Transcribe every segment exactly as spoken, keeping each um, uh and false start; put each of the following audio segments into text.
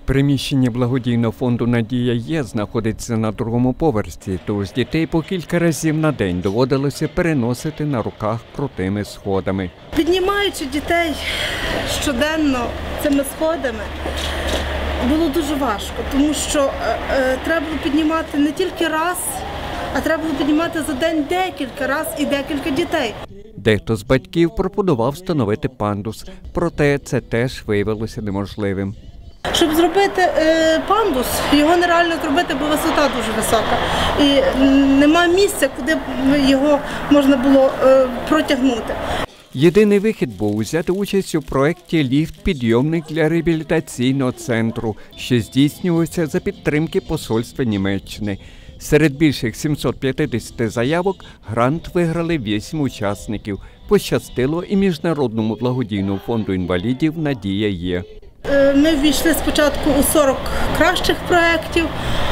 Приміщення благодійного фонду «Надія Є» знаходиться на другому поверсі, тож дітей по кілька разів на день доводилося переносити на руках крутими сходами. Піднімаючи дітей щоденно цими сходами, було дуже важко, тому що е, е, треба було піднімати не тільки раз, а треба було піднімати за день декілька разів і декілька дітей. Дехто з батьків пропонував встановити пандус, проте це теж виявилося неможливим. Щоб зробити е, пандус, його нереально зробити, бо висота дуже висока. І немає місця, куди б його можна було е, протягнути. Єдиний вихід був взяти участь у проєкті «Ліфт-підйомник для реабілітаційного центру», що здійснювався за підтримки посольства Німеччини. Серед більших сімсот п'ятдесят заявок грант виграли вісім учасників. Пощастило і Міжнародному благодійному фонду інвалідів «Надія Є». Ми ввійшли спочатку у сорок кращих проєктів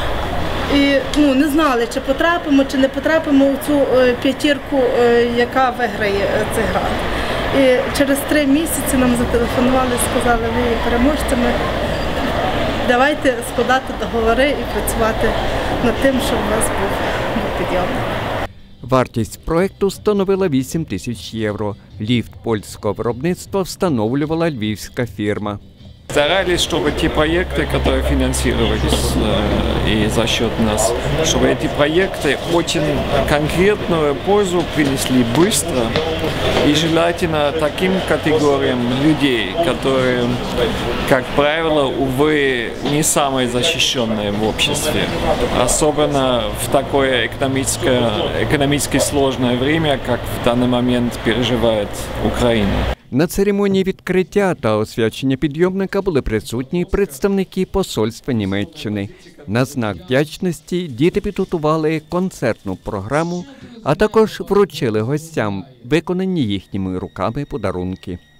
і ну, не знали, чи потрапимо, чи не потрапимо у цю п'ятірку, яка виграє цей грант. І через три місяці нам зателефонували і сказали, ви є переможцями, давайте складати договори і працювати над тим, щоб у вас був підйомник. Вартість проєкту становила вісім тисяч євро. Ліфт польського виробництва встановлювала львівська фірма. Старались, чтобы те проекты, которые финансировались э, и за счет нас, чтобы эти проекты очень конкретную пользу принесли быстро и желательно таким категориям людей, которые, как правило, увы, не самые защищенные в обществе, особенно в такое экономическое, экономически сложное время, как в данный момент переживает Украина. На церемонії відкриття та освячення підйомника були присутні представники посольства Німеччини. На знак вдячності діти підготували концертну програму, а також вручили гостям виконані їхніми руками подарунки.